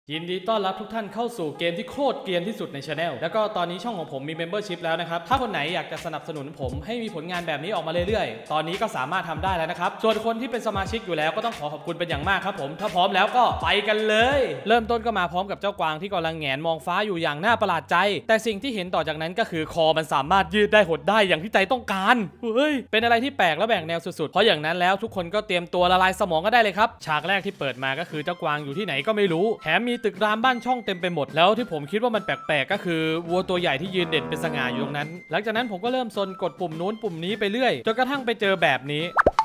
ยินดีต้อนรับทุกท่านเข้าสู่เกมที่โคตรเกรียนที่สุดใน Channel แล้วก็ตอนนี้ช่องของผมมี Membership แล้วนะครับถ้าคนไหนอยากจะสนับสนุนผมให้มีผลงานแบบนี้ออกมาเรื่อยๆตอนนี้ก็สามารถทำได้แล้วนะครับส่วนคนที่เป็นสมาชิกอยู่แล้วก็ต้องขอบคุณเป็นอย่างมากครับผมถ้าพร้อมแล้วก็ไปกันเลยเริ่มต้นก็มาพร้อมกับเจ้ากวางที่กำลังแหงนมองฟ้าอยู่อย่างน่าประหลาดใจแต่สิ่งที่เห็นต่อจากนั้นก็คือคอมันสามารถยืดได้หดได้อย่างที่ใจต้องการเฮ้ยเป็นอะไรที่แปลกและแบ่งแนวสุดๆเพราะอย่างนั้นแล้วทุกคนก็เตรียมตัวละลายสมองกันได้เลยครับฉากแรกที่เปิดมาก็คือเจ้ากวางอยู่ที่ไหนก็ไม่รู้แถมมีตึกรามบ้านช่องเต็มไปหมดแล้วที่ผมคิดว่ามันแปลกๆก็คือวัวตัวใหญ่ที่ยืนเด่นเป็นสง่าอยู่ตรงนั้นหลังจากนั้นผมก็เริ่มซนกดปุ่มนู้นปุ่มนี้ไปเรื่อยจนกระทั่งไปเจอแบบนี้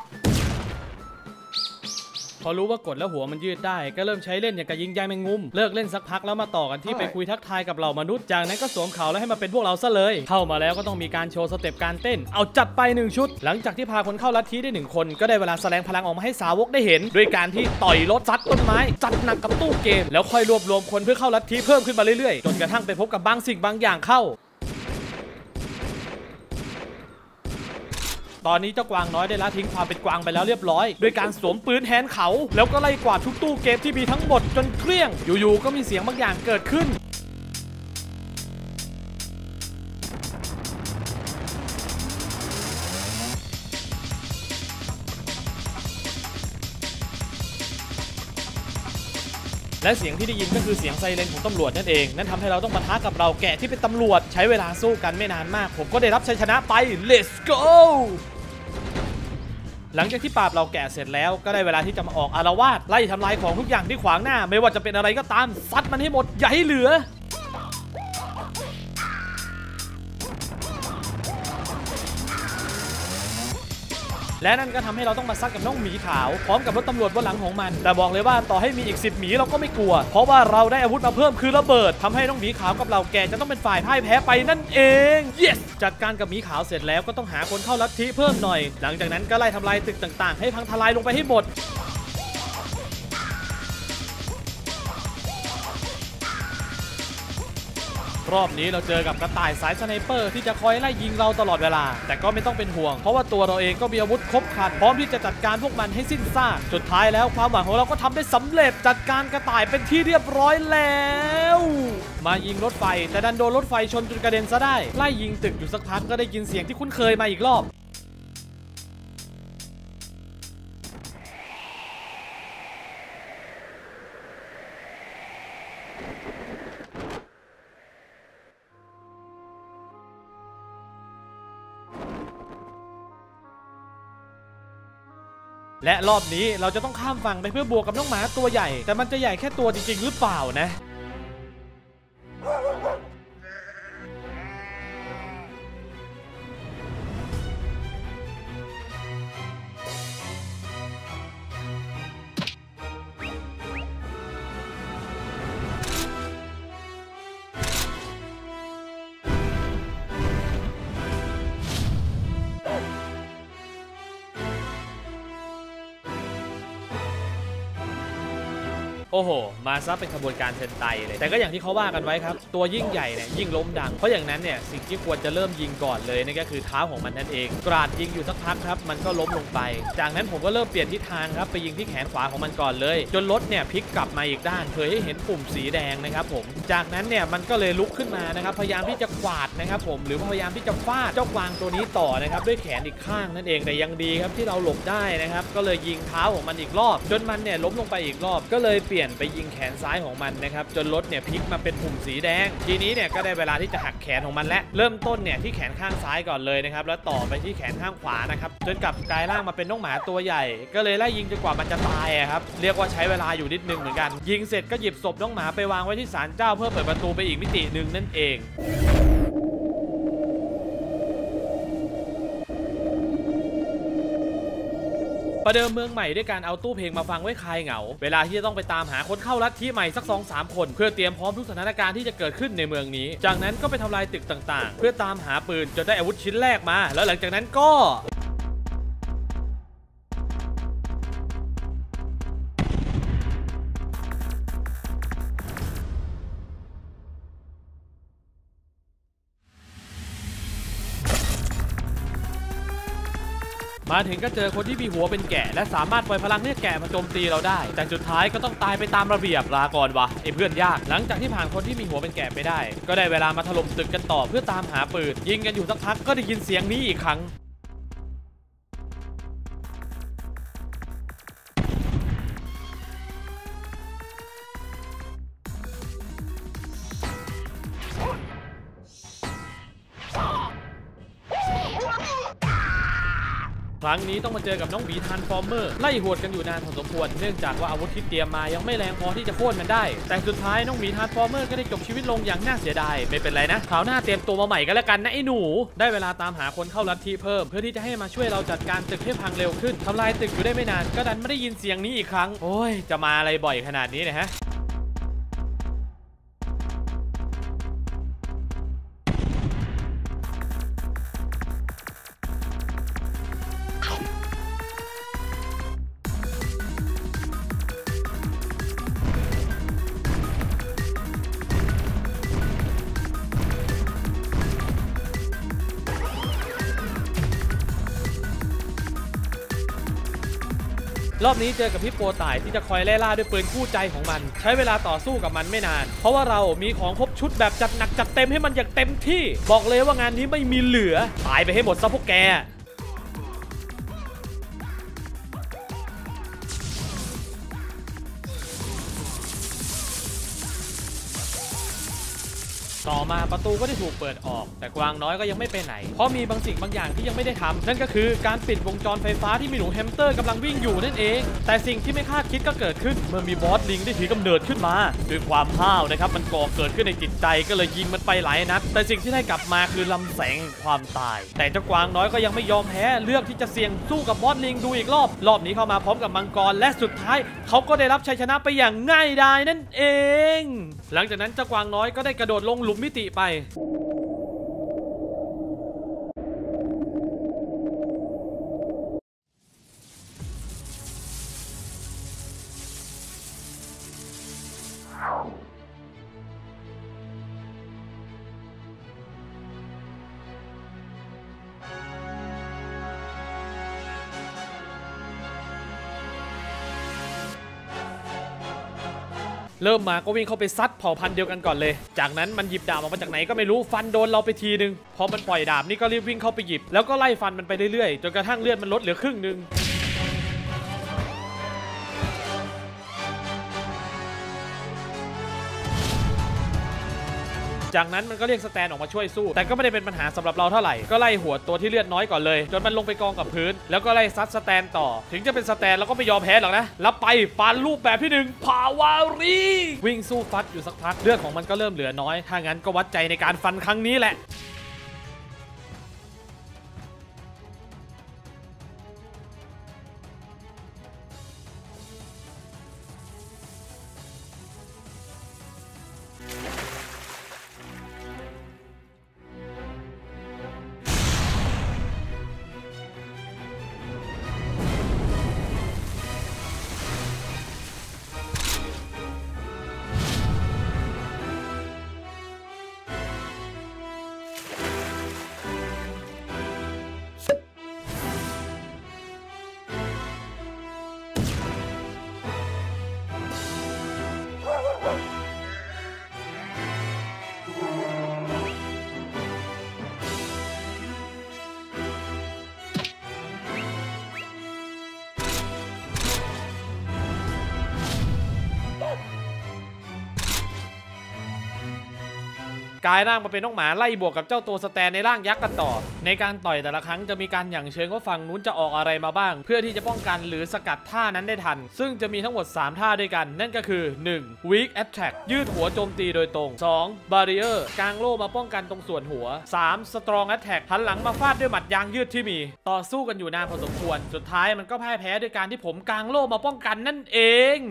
พอรู้ว่ากดแล้วหัวมันยืดได้ก็เริ่มใช้เล่นอย่างกับยิงยางแมงมุมเลิกเล่นสักพักแล้วมาต่อกันที่ไปคุยทักทายกับเหล่ามนุษย์จากนั้นก็สวมเขาแล้วให้มาเป็นพวกเราซะเลยเข้ามาแล้วก็ต้องมีการโชว์สเต็ปการเต้นเอาจัดไป1ชุดหลังจากที่พาคนเข้าลัทธิได้1คนก็ได้เวลาแสดงพลังออกมาให้สาวกได้เห็นด้วยการที่ต่อยรถซัดต้นไม้จัดหนักกับตู้เกมแล้วค่อยรวบรวมคนเพื่อเข้าลัทธิเพิ่มขึ้นมาเรื่อยๆจนกระทั่งไปพบกับบางสิ่งบางอย่างเข้าตอนนี้เจ้ากวางน้อยได้ละทิ้งความเป็นกวางไปแล้วเรียบร้อยด้วยการสวมปืนแทนเขาแล้วก็ไล่กวาดทุกตู้เกมที่มีทั้งหมดจนเกลี้ยงอยู่ๆก็มีเสียงบางอย่างเกิดขึ้นและเสียงที่ได้ยินก็คือเสียงไซเรนของตำรวจนั่นเองนั่นทำให้เราต้องปะทะกับเราแกะที่เป็นตำรวจใช้เวลาสู้กันไม่นานมากผมก็ได้รับชัยชนะไป Let's goหลังจากที่ปราบเราแกะเสร็จแล้วก็ได้เวลาที่จะมาออกอาละวาดไล่ทำลายของทุกอย่างที่ขวางหน้าไม่ว่าจะเป็นอะไรก็ตามซัดมันให้หมดอย่าให้เหลือและนั่นก็ทำให้เราต้องมาซัดกับน้องหมีขาวพร้อมกับรถตำรวจบนหลังของมันแต่บอกเลยว่าต่อให้มีอีก10หมีเราก็ไม่กลัวเพราะว่าเราได้อาวุธมาเพิ่มคือระเบิดทำให้น้องหมีขาวกับเราแกจะต้องเป็นฝ่ายพ่ายแพ้ไปนั่นเอง yes จัดการกับหมีขาวเสร็จแล้วก็ต้องหาคนเข้าลัทธิเพิ่มหน่อยหลังจากนั้นก็ไล่ทำลายตึกต่างๆให้พังทลายลงไปให้หมดรอบนี้เราเจอกับกระต่ายสายสไนเปอร์ที่จะคอยไล่ยิงเราตลอดเวลาแต่ก็ไม่ต้องเป็นห่วงเพราะว่าตัวเราเองก็มีอาวุธครบครันพร้อมที่จะจัดการพวกมันให้สิ้นซากสุดท้ายแล้วความหวังของเราก็ทำได้สำเร็จจัดการกระต่ายเป็นที่เรียบร้อยแล้วมายิงรถไฟแต่ดันโดนรถไฟชนจนกระเด็นซะได้ไล่ยิงตึกอยู่สักพักก็ได้ยินเสียงที่คุ้นเคยมาอีกรอบและรอบนี้เราจะต้องข้ามฝั่งไปเพื่อบวกกับน้องหมาตัวใหญ่แต่มันจะใหญ่แค่ตัวจริงๆหรือเปล่านะโอ้โหมาซะเป็นขบวนการเซนไตเลยแต่ก็อย่างที่เขาว่ากันไว้ครับตัวยิ่งใหญ่เนี่ยยิ่งล้มดังเพราะอย่างนั้นเนี่ยสิ่งที่ควรจะเริ่มยิงก่อนเลยนั่นก็คือเท้าของมันนั่นเองกราดยิงอยู่สักพักครับมันก็ล้มลงไปจากนั้นผมก็เริ่มเปลี่ยนทิศทางครับไปยิงที่แขนขวาของมันก่อนเลยจนรถเนี่ยพลิกกลับมาอีกด้านเผยให้เห็นปุ่มสีแดงนะครับผมจากนั้นเนี่ยมันก็เลยลุกขึ้นมานะครับพยายามที่จะกวาดนะครับผมหรือพยายามที่จะฟาดเจ้ากวางตัวนี้ต่อนะครับด้วยแขนอีกข้างนั่นเองแต่ยังดีครับที่เราหลบได้นะครับก็เลยยิงเท้าของมันอีกรอบจนมันเนี่ยล้มลงไปอีกรอบก็เลยเปลี่ยนไปยิงแขนซ้ายของมันนะครับจนรถเนี่ยพลิกมาเป็นปุ่มสีแดงทีนี้เนี่ยก็ได้เวลาที่จะหักแขนของมันและเริ่มต้นเนี่ยที่แขนข้างซ้ายก่อนเลยนะครับแล้วต่อไปที่แขนข้างขวานะครับจนกลับกลายร่างมาเป็นน้องหมาตัวใหญ่ก็เลยไล่ยิงจนกว่ามันจะตายครับเรียกว่าใช้เวลาอยู่นิดนึงเหมือนกันยิงเสร็จก็หยิบศพน้องหมาไปวางไว้ที่ศาลเจ้าเพื่อเปิดประตูไปอีกมิติหนึ่งนั่นเองประเดิมเมืองใหม่ด้วยการเอาตู้เพลงมาฟังไว้คลายเหงาเวลาที่จะต้องไปตามหาคนเข้าลัทธิใหม่สัก 2-3 คนเพื่อเตรียมพร้อมทุกสถานการณ์ที่จะเกิดขึ้นในเมืองนี้จากนั้นก็ไปทำลายตึกต่างๆเพื่อตามหาปืนจนได้อาวุธชิ้นแรกมาแล้วหลังจากนั้นก็มาถึงก็เจอคนที่มีหัวเป็นแกะและสามารถปล่อยพลังให้แกะมาโจมตีเราได้แต่สุดท้ายก็ต้องตายไปตามระเบียบลาก่อนวะไอ้เพื่อนยากหลังจากที่ผ่านคนที่มีหัวเป็นแกะไปได้ก็ได้เวลามาถล่มตึกกันต่อเพื่อตามหาปืนยิงกันอยู่สักพักก็ได้ยินเสียงนี้อีกครั้งครั้งนี้ต้องมาเจอกับน้องหมีทรานส์ฟอร์เมอร์ไล่หวดกันอยู่นานพอสมควรเนื่องจากว่าอาวุธที่เตรียมมายังไม่แรงพอที่จะโค่นมันได้แต่สุดท้ายน้องหมีทรานส์ฟอร์เมอร์ก็ได้จบชีวิตลงอย่างน่าเสียดายไม่เป็นไรนะคราวหน้าเตรียมตัวมาใหม่กันแล้วกันนะไอ้หนูได้เวลาตามหาคนเข้าลัทธิเพิ่มเพื่อที่จะให้มาช่วยเราจัดการตึกให้พังเร็วขึ้นทำลายตึกอยู่ได้ไม่นานก็ดันไม่ได้ยินเสียงนี้อีกครั้งโอ้ยจะมาอะไรบ่อยขนาดนี้เนี่ยฮะรอบนี้เจอกับพี่โปต่ายที่จะคอยไล่ล่าด้วยปืนคู่ใจของมันใช้เวลาต่อสู้กับมันไม่นานเพราะว่าเรามีของครบชุดแบบจัดหนักจัดเต็มให้มันอย่างเต็มที่บอกเลยว่างานนี้ไม่มีเหลือตายไปให้หมดซะพวกแกต่อมาประตูก็ได้ถูกเปิดออกแต่กวางน้อยก็ยังไม่ไปไหนเพราะมีบางสิ่งบางอย่างที่ยังไม่ได้ทำนั่นก็คือการปิดวงจรไฟฟ้าที่มีหนูแฮมสเตอร์กำลังวิ่งอยู่นั่นเองแต่สิ่งที่ไม่คาดคิดก็เกิดขึ้นเมื่อมีบอสลิงได้ถือกำเนิดขึ้นมาด้วยความห้าวนะครับมันก่อเกิดขึ้นในจิตใจก็เลยยิงมันไปหลายนัดแต่สิ่งที่ได้กลับมาคือลำแสงความตายแต่เจ้ากวางน้อยก็ยังไม่ยอมแพ้เลือกที่จะเสี่ยงสู้กับบอสลิงดูอีกรอบนี้เข้ามาพร้อมกับมังกรและสุดท้ายเขาก็ได้รับชัยชนะไปอย่างง่ายดายนั่นเองหลังจากนั้นเจ้ากวางน้อยก็ได้กระโดดลงหลุมมิติไปเริ่มมาก็วิ่งเข้าไปซัดเผ่าพันธุ์เดียวกันก่อนเลยจากนั้นมันหยิบดาบออกมาจากไหนก็ไม่รู้ฟันโดนเราไปทีนึงพอมันปล่อยดาบนี่ก็รีบวิ่งเข้าไปหยิบแล้วก็ไล่ฟันมันไปเรื่อยๆจนกระทั่งเลือดมันลดเหลือครึ่งนึงจากนั้นมันก็เรียกสแตนออกมาช่วยสู้แต่ก็ไม่ได้เป็นปัญหาสำหรับเราเท่าไหร่ก็ไล่หัวตัวที่เลือดน้อยก่อนเลยจนมันลงไปกองกับพื้นแล้วก็ไล่ซัดสแตนต่อถึงจะเป็นสแตนเราก็ไม่ยอมแพ้หรอกนะรับไปฟันรูปแบบที่1พาวารีวิ่งสู้ฟัดอยู่สักพักเลือดของมันก็เริ่มเหลือน้อยถ้างั้นก็วัดใจในการฟันครั้งนี้แหละกลายร่างมาเป็นน้องหมาไล่บวกกับเจ้าตัวสแตนในร่างยักษ์กันต่อในการต่อยแต่ละครั้งจะมีการหยั่งเชิงว่าฝั่งนู้นจะออกอะไรมาบ้างเพื่อที่จะป้องกันหรือสกัดท่านั้นได้ทันซึ่งจะมีทั้งหมด3ท่าด้วยกันนั่นก็คือ 1. Weak Attack ยืดหัวโจมตีโดยตรง 2. Barrier กางโล่มาป้องกันตรงส่วนหัว 3. Strong Attack หันหลังมาฟาดด้วยหมัดยางยืดที่มีต่อสู้กันอยู่นานพอสมควรสุดท้ายมันก็พ่ายแพ้ด้วยการที่ผมกางโล่มาป้องกันนั่นเอง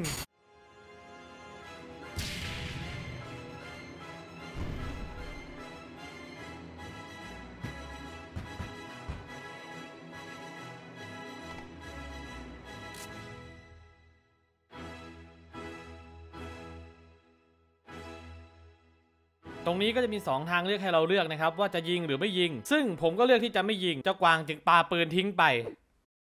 ตรงนี้ก็จะมี2ทางเลือกให้เราเลือกนะครับว่าจะยิงหรือไม่ยิงซึ่งผมก็เลือกที่จะไม่ยิงเจ้ากวางจึงปาปืนทิ้งไป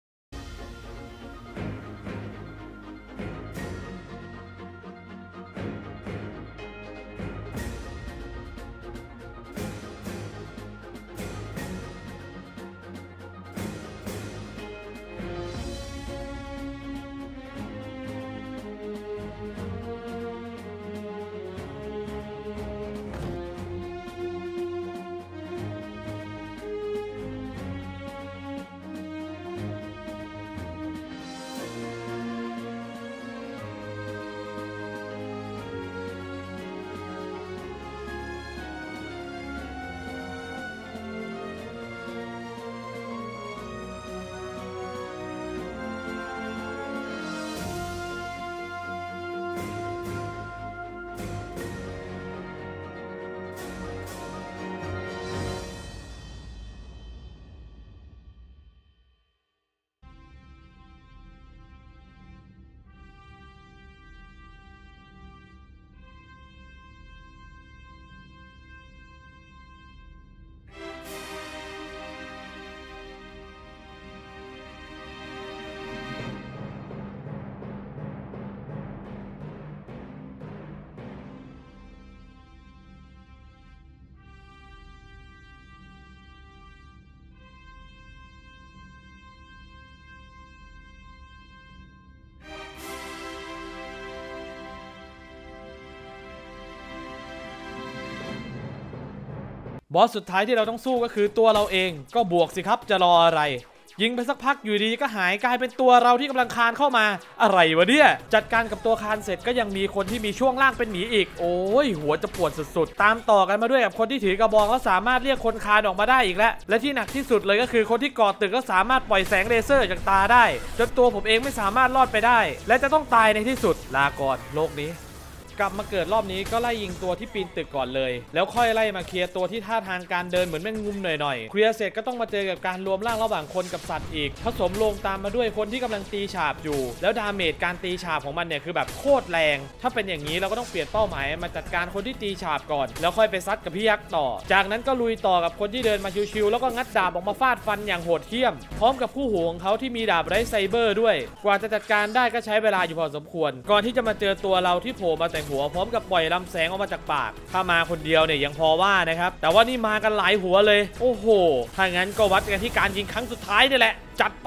บอสสุดท้ายที่เราต้องสู้ก็คือตัวเราเองก็บวกสิครับจะรออะไรยิงไปสักพักอยู่ดีก็หายกลายเป็นตัวเราที่กำลังคานเข้ามาอะไรวะเนี่ยจัดการกับตัวคานเสร็จก็ยังมีคนที่มีช่วงล่างเป็นหมีอีกโอ้ยหัวจะปวดสุดๆตามต่อกันมาด้วยกับคนที่ถือกระบองแล้วสามารถเรียกคนคานออกมาได้อีกแล้วและที่หนักที่สุดเลยก็คือคนที่ก่อตึกก็สามารถปล่อยแสงเลเซอร์จากตาได้จนตัวผมเองไม่สามารถรอดไปได้และจะต้องตายในที่สุดลาก่อนโลกนี้กลับมาเกิดรอบนี้ก็ไล่ยิงตัวที่ปีนตึกก่อนเลยแล้วค่อยไล่มาเคลียร์ตัวที่ท่าทางการเดินเหมือนแม่งงุมหน่อยๆเคลียร์เสร็จก็ต้องมาเจอกับการรวมร่างระหว่างคนกับสัตว์อีกผสมลงตามมาด้วยคนที่กำลังตีฉาบอยู่แล้วดาเมจการตีฉาบของมันเนี่ยคือแบบโคตรแรงถ้าเป็นอย่างนี้เราก็ต้องเปลี่ยนเป้าหมายมาจัดการคนที่ตีฉาบก่อนแล้วค่อยไปซัดกับพี่ยักษ์ต่อจากนั้นก็ลุยต่อกับคนที่เดินมาชิวๆแล้วก็งัดดาบออกมาฟาดฟันอย่างโหดเหี้ยมพร้อมกับคู่หูของเขาที่มีดาบไร้ไซเบอร์ด้วยกว่าจะจัดการได้ก็ใช้เวลาอยู่พอสมควรก่อนที่จะมาเจอตัวเราที่โผล่มาแต่หัวพร้อมกับปล่อยลำแสงออกมาจากปากถ้ามาคนเดียวเนี่ยยังพอว่านะครับแต่ว่านี่มากันหลายหัวเลยโอ้โหถ้างั้นก็วัดกันที่การยิงครั้งสุดท้ายนี่แหละจัดไป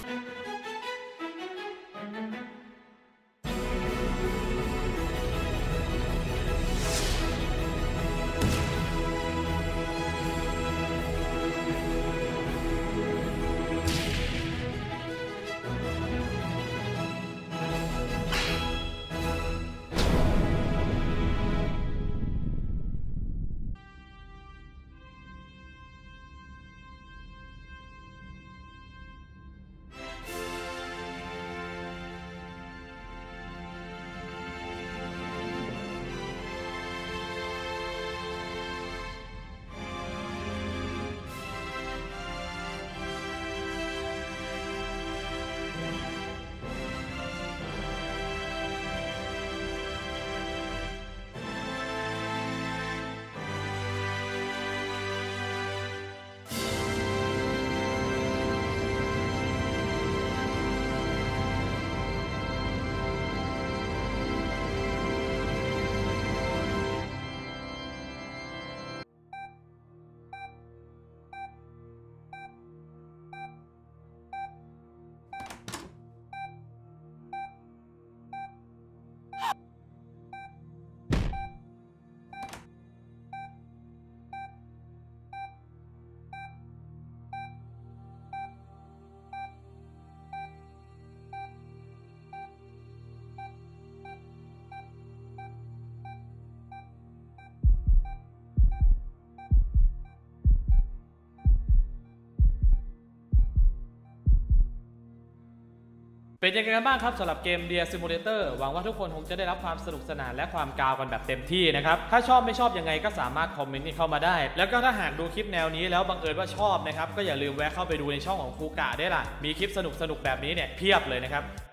เป็นยังไงกันบ้างครับสำหรับเกม Deer Simulator หวังว่าทุกคนคงจะได้รับความสนุกสนานและความกาวกันแบบเต็มที่นะครับถ้าชอบไม่ชอบยังไงก็สามารถคอมเมนต์เข้ามาได้แล้วก็ถ้าหากดูคลิปแนวนี้แล้วบังเอิญว่าชอบนะครับก็อย่าลืมแวะเข้าไปดูในช่องของครูกะได้ล่ะมีคลิปสนุกๆแบบนี้เนี่ยเพียบเลยนะครับ